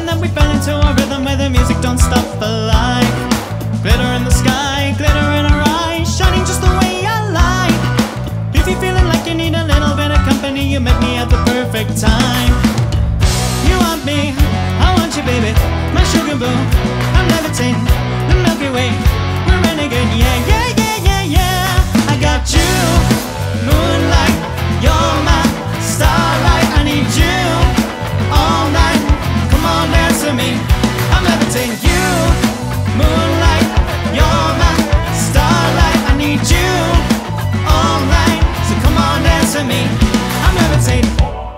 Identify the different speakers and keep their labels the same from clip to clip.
Speaker 1: And then we fell into a rhythm where the music don't stop for life. Glitter in the sky, glitter in our eyes, shining just the way I like. If you're feeling like you need a little bit of company, you met me at the perfect time. You want me, I want you, baby, my sugar boo. I'm levitating, the Milky Way, we're renegade, yeah, yeah, yeah, yeah, yeah. I got you, moonlight, you're my starlight. I need you all night, come on, dance with me. I'm levitating, you, moonlight, you're my starlight. I need you all night, so come on, dance with me. I'm levitating.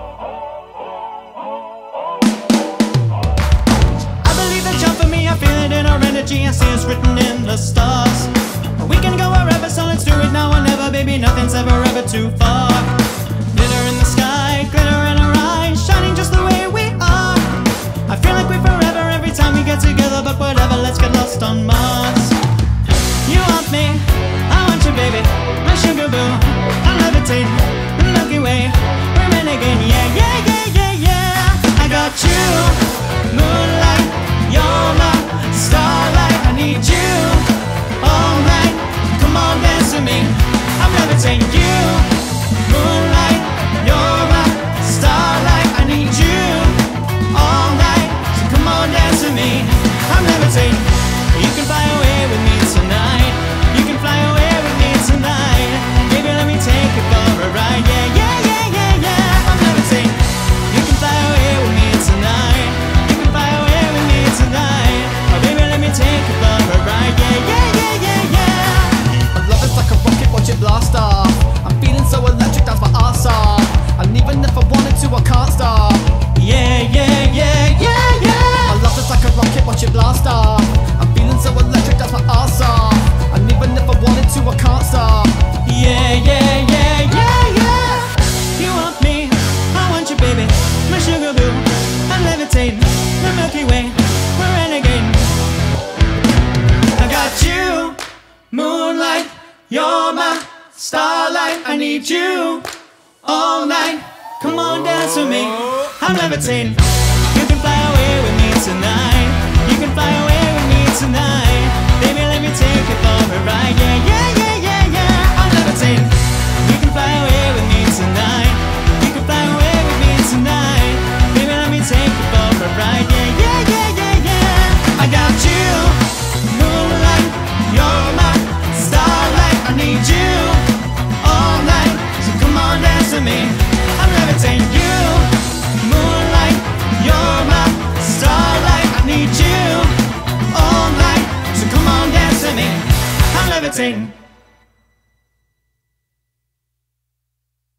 Speaker 1: I see it's written in the stars. We can go wherever, so let's do it now or never. Baby, nothing's ever too far. Glitter in the sky, glitter in our eyes, shining just the way we are. I feel like we're forever every time we get together, but whatever, let's get lost on Mars. You want me, I want you, baby, my sugar boo. I'm levitating, the Milky Way, we're renegade, yeah, yeah, yeah, yeah, yeah. I got you, moonlight, you're my starlight. I need you all night, come on, dance with me. I'm levitating, you, moonlight, you're my starlight. I need you all night, so come on, dance with me. I'm levitating. You can fly away with me tonight. You can fly away with me tonight. Baby, let me take you for a ride. Yeah, yeah, yeah, yeah, yeah. I'm levitating. You can fly away with me tonight. You can fly away with me tonight. Oh, baby, let me take you for a ride. Yeah, yeah, yeah, yeah, yeah.
Speaker 2: My love is like a rocket, watch it blast off. I'm feeling so electric, that's my arse off. And even if I wanted to, I can't stop.
Speaker 1: Yeah, yeah, yeah, yeah, yeah.
Speaker 2: My love is like a rocket, watch it blast off. I'm feeling so electric, that's my arse off. And even if I wanted to, I can't stop.
Speaker 1: Yeah, yeah, yeah, yeah, yeah. You want me, I want you, baby, my sugar boo. I'm levitating, the Milky Way, we're renegade. I got you, moonlight, you're my starlight. I need you all night, come on, dance with me. I'm levitating. You can fly away with me tonight. You can fly away with me tonight. Baby, let me take you for a ride. Yeah, yeah, yeah, yeah, yeah. I'm levitating. You can fly away with me tonight. You can fly away with me tonight. Baby, let me take you for a ride. Yeah, yeah, yeah, yeah, yeah. I got you, moonlight, you're my starlight. I need you all night, so come on, dance with me. I'm levitating, you, moonlight, you're my starlight. I need you all night, so come on, dance with me. I'm levitating.